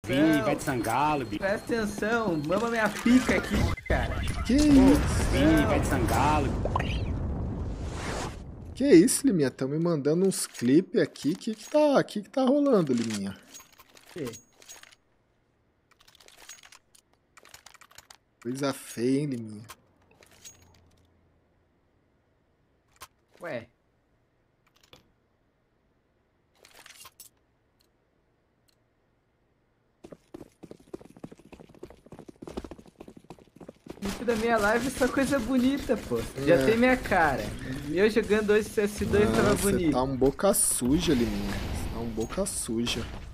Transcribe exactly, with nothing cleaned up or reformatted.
Sim, vai de sangalo, bicho. Presta atenção, mama minha pica aqui, cara. Que isso? Sim, vai de sangalo. Que isso, Liminha? Estão me mandando uns clipes aqui. O que que tá, que que tá rolando, Liminha? Que? Coisa feia, hein, Liminha? Ué. Isso da minha live é só coisa bonita, pô. Já É. tem minha cara. Eu jogando hoje C S dois tava Você bonito. tá um boca suja, Liminha. Você tá um boca suja.